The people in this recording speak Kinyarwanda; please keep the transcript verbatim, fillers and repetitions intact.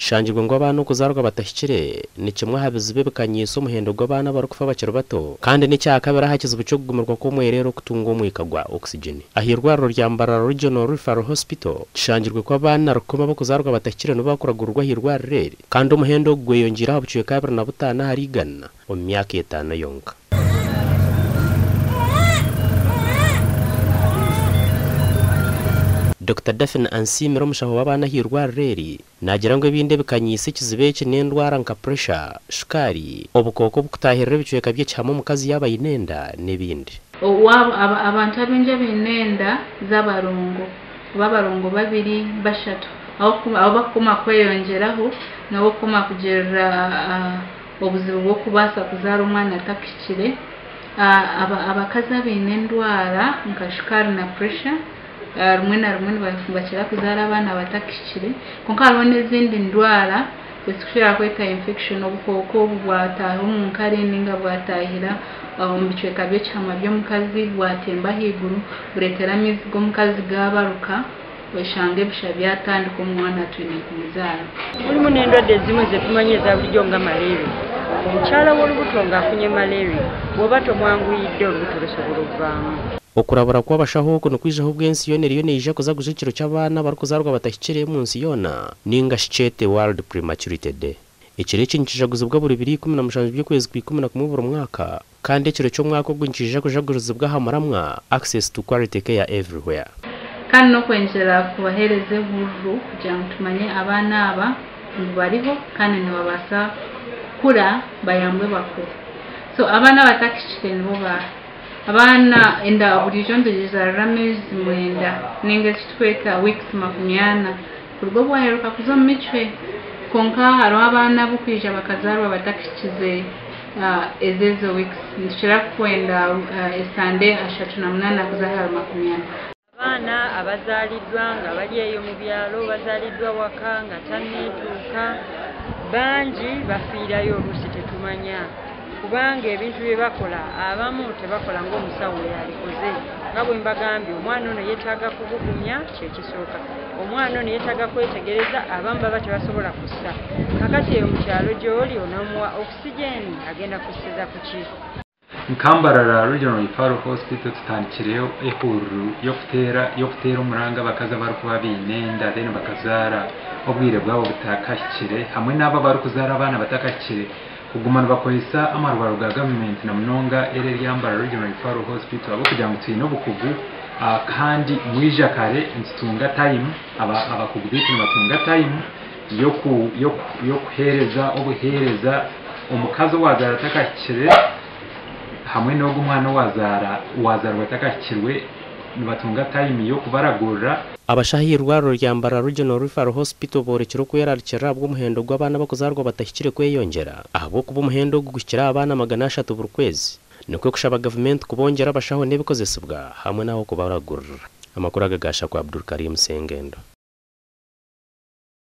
shangirwe ngo abana kuzarwa batashikire ni kimwe habizibe bikanyisa umuhendo gw'abana barukufa bakiro bato kandi ni cyakabera hakiza ubuco gumirwa ko mwerero kutunga umwikagwa oxygen ahirwarro ryambara Regional Referral Hospital shangirwe ko abana rukoma bakuzarwa batashikire no bakuragurwa hirwarre kandi umuhendo gweyongira habuciye kabira na butana harigana mu myaka itanu yonka. Doctor Daphne Ansimiro mushaho wabana hirwa reri nagira ngo binde bikanyise kizibeke n'indwara nka pressure shukari obukoko bukutahirira bicuye kabye cyamo mukazi yaba inenda n'ibindi abantu abinje binenda z'abarungo babarungo babiri bashatu aho bakoma kweyongeraho nabo koma kugera obuzibu bwo kubasa kuzara umwana atakikire abakaza binendwara nka shukari na pressure rumwe na rumwe bakira kuzara abana batakikire konka hariho n'izindi ndwara zishobora kwita infection obukoko bwataha mu nkari ninga bwatahira mu bice kabye cyama byo mukazi bwatemba higuru buretera amizigo mukazi gabaruka bashange bisha byatandika umwana twine kumuzara uri munendo dezimwe zetumanye za buryo nga malaria omukyala w'olubutonga afunye malaria bwobato mwangu yidde olubutolesobolo bwamu okurabura kwa bashaho kuno kwijaho bwensi yone riyo neje kuza gujikiro cy'abana barukuzarwa batashikire munsi yona ninga shicete World Prematurity Day ikire kinjijaguzwa bwa buri biri kumi na mushanju byo kwezi kumi na kumwe buri mwaka kandi ikiro cyo mwaka gwinjije kujaguzwa bwa hamaramwa access to quality care everywhere kandi no kwenjera kubahereze buru kugira ngo tumanye abana aba bariho kandi nibabasa kura bayambwe bakuru so abana batakishike nibo ba abana enda burijo ndiriza ramezi mwenda ninge tweka weeks makumyana kurwo bwaheruka kuzo micwe konka haro abana bukwija bakazarwa batakikize ezezo weeks ndishira kwenda esande ashatu na munana kuzahara makumyana abana abazalidwa nga bali eyo mu byalo bazalidwa waka nga tannetuuka bangi bafiirayo oluusi tetumanya kubanga ebintu bye bakola abamu tebakola ng'omusawo yalikoze nga bwe mbagambye omwana ono yeetaaga kubugumya kyekisooka omwana ono yeetaaga kwetegereza abamu baba tebasobola kussa kakati eyo mu kyalo gy'oli onoomuwa oxygeni agenda kusseza ku ki Nkambarara Regional Referral Hospital tutandikireyo ehuru yo kutera yo kutera umuranga bakaza barukuba binenda then bakazara obwire bwabo butakakire hamwe n'aba barukuzara abana batakakire kugumana bakoyisa amarwaro ga government na munonga ere ryambara Regional Referral Hospital abo kugira ngo twine obukugu kandi mwija kare nsitunga time aba abakugu bitu batunga time yo ku yo kuhereza obuhereza omukazo wazara atakakire hamwe no gumwana wazara wazara batakakirwe nibatunga time yo kubaragura abashahirwa ryambara Regional Referral Hospital borekero ko yararikira bwo muhendo gw'abana bakuzarwa batashikire kweyongera ahubwo kuba muhendo gukira abana magana atatu buri kwezi niko kushaba government kubongera abashaho nebikozesebwa hamwe naho kubaragura amakuru agagasha kwa Abdul Karim Sengendo.